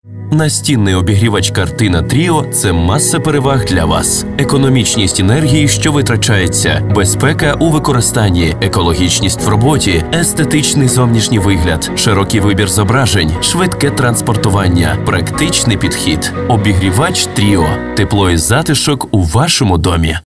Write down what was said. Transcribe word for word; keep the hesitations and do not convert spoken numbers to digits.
Настінний обігрівач Картина Тріо – це маса переваг для вас. Економічність енергії, що витрачається, безпека у використанні, екологічність в роботі, естетичний зовнішній вигляд, широкий вибір зображень, швидке транспортування, практичний підхід. Обігрівач Тріо – тепло і затишок у вашому домі.